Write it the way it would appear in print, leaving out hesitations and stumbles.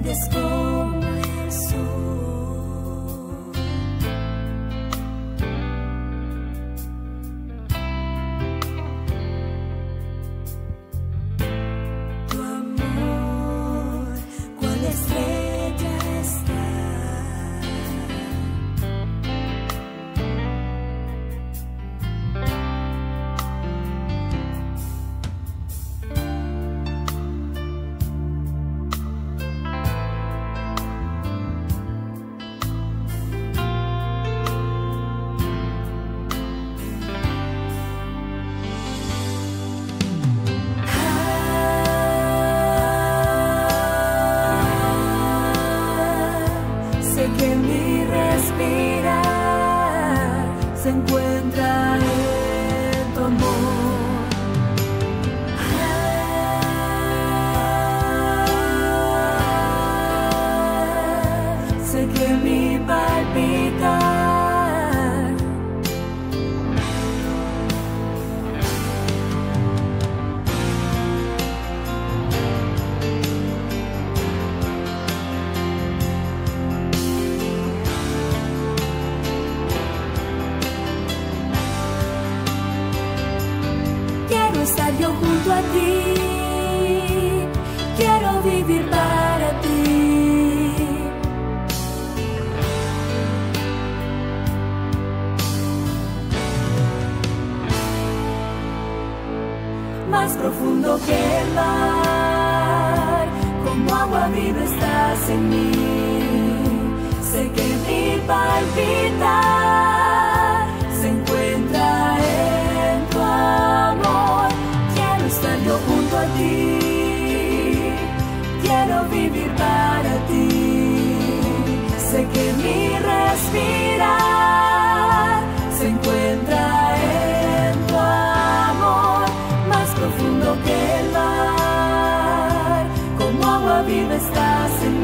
brillas como el sol. Tu amor, cual estrella está. Sé que mi respirar se encuentra en tu amor. Sé que mi palpitar quiero estar yo junto a ti, quiero vivir para ti. Más profundo que el mar, como agua viva estás en mí. Sé que mi palpitar se encuentra en tu amor. Quiero estar yo junto a ti, quiero vivir para ti. Sé que mi respirar se encuentra en tu amor. Más profundo que el mar, como agua viva estás en